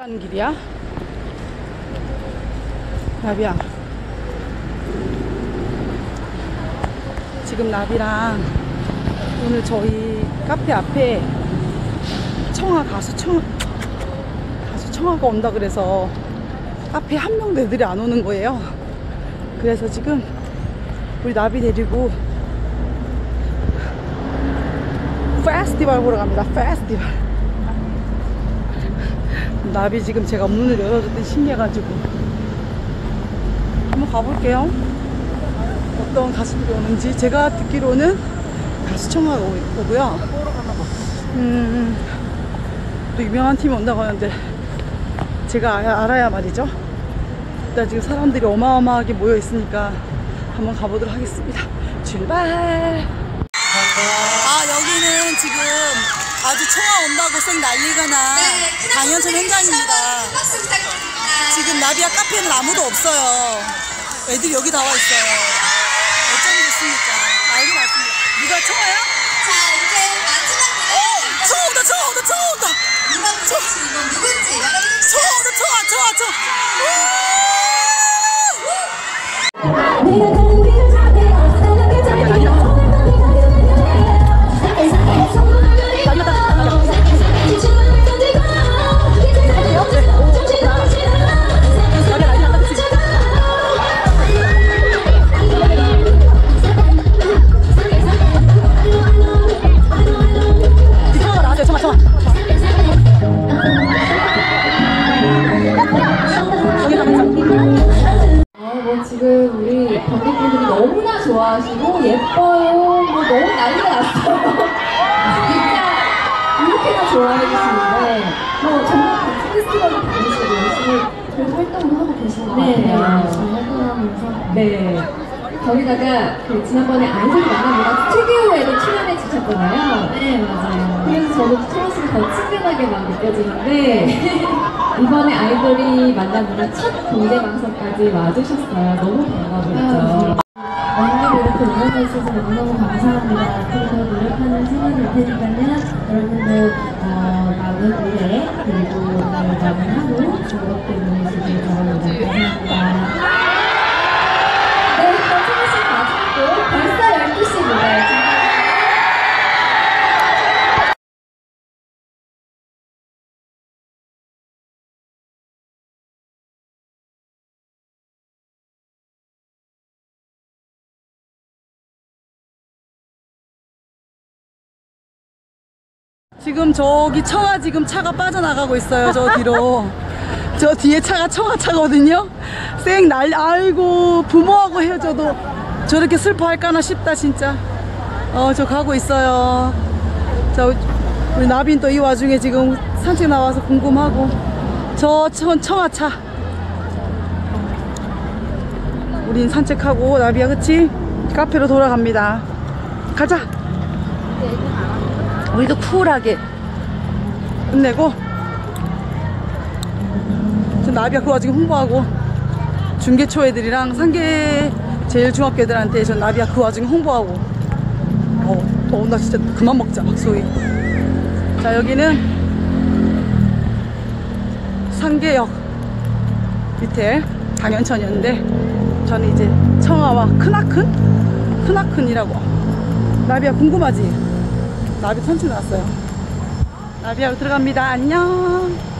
가는 길이야? 나비야, 지금 나비랑 오늘 저희 카페 앞에 가수 청아가 온다 그래서 카페에 한 명도 애들이 안 오는 거예요. 그래서 지금 우리 나비 데리고 페스티벌 보러 갑니다. 페스티벌. 나비 지금 제가 문을 열어줬더니 신기해가지고 한번 가볼게요. 어떤 가수들이 오는지. 제가 듣기로는 가수 청아가 오고요. 또 유명한 팀이 온다고 하는데 제가 알아야 말이죠. 일단 지금 사람들이 어마어마하게 모여 있으니까 한번 가보도록 하겠습니다. 출발! 여기는 지금 아주 청아 온다고 쌩 난리가 난 강연천 현장입니다. 지금 나비야 카페에는 아무도 없어요. 애들이 여기 나와 있어요. 어쩜 좋습니까? 난리 났습니다. 누가 청아야? 자, 이제 마지막 무대. 청아 온다, 청아 온다, 청아 온다. 이번 주인공 누군지 여러분. 청아 온다, 청아, 청아, 청아. 지금 우리 관객분들이 너무나 좋아하시고 예뻐요. 뭐 너무 난리가 났어요. 진짜 이렇게나 좋아해 주시는데 정말 같은 페스티벌을 다니시고 열심히 그래도 활동을 하고 계신 것 같아요. 열심히 활동하면서. 네. 거기다가 지난번에 아이돌 만나보다 스튜디오에도 출연해 주셨잖아요. 네, 맞아요. 그래서 저도 초록색이 더 친근하게 막 느껴지는데 이번에 아이돌이 만나보다 첫 공개 방송까지 와주셨어요. 너무 반가웠죠. 언니를 이렇게 응원해 주셔서 너무너무 감사합니다. 앞으로도 노력하는 생활이 될 테니까요. 여러분들 남은 노래 그리고 오늘 남은 하루 즐겁게 보내시길 바랍니다. 감사합니다. 네, 초록색 마지막으로 벌써 12시입니다. 지금 저기 청아 지금 차가 빠져나가고 있어요. 저 뒤로. 저 뒤에 차가 청아 차거든요. 쌩 아이고 부모하고 헤어져도 저렇게 슬퍼할까나 싶다 진짜. 저 가고 있어요. 자, 우리 나빈 또 이 와중에 지금 산책 나와서 궁금하고. 저 청아 차. 우린 산책하고 나비야, 그치? 카페로 돌아갑니다. 가자. 우리도 쿨하게 끝내고. 지금 나비야 그 와중에 홍보하고 중계초 애들이랑 상계 제일 중학교 애들한테 전 나비야 그 와중에 홍보하고. 나 진짜 그만 먹자 박소희. 자, 여기는 상계역 밑에 강연천이었는데 저는 이제 청아와 크나큰이라고. 나비야 궁금하지? 나비 선출 나왔어요. 나비하고 들어갑니다. 안녕.